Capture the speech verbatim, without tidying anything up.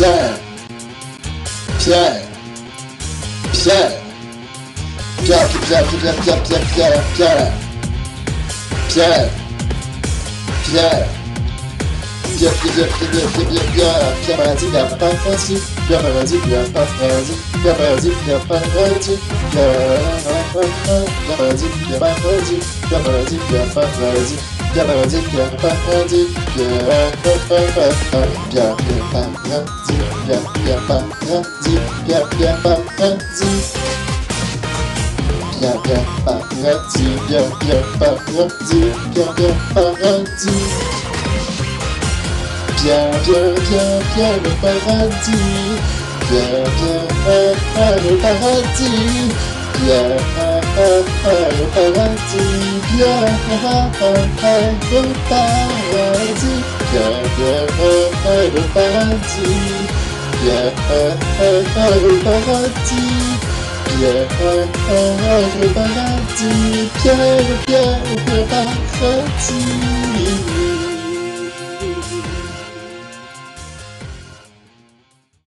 Pierre, Pierre, Pierre, Pierre, Pierre, Pierre, Pierre, Pierre, Pierre, Pierre, Pierre, Pierre, Pierre, Pierre, Pierre, Pierre, Pierre, Pierre, Pierre Paradis, Pierre Paradis, Pierre Paradis, Pierre Paradis, Pierre Paradis, Pierre Paradis, Pierre Paradis, Pierre Paradis, Pierre Paradis, Pierre Paradis, Pierre Paradis, Pierre Paradis, Pierre Paradis, Pierre Paradis, Pierre Pierre Paradis, Pierre Pierre Paradis, Pierre Pierre Paradis, Pierre Pierre Paradis, Pierre Pierre Paradis, Pierre Pierre Pierre Pierre le paradis, Pierre Pierre le paradis, Pierre le paradis, Pierre le paradis, Pierre Pierre le paradis, Pierre le paradis, Pierre le paradis, Pierre Pierre le paradis.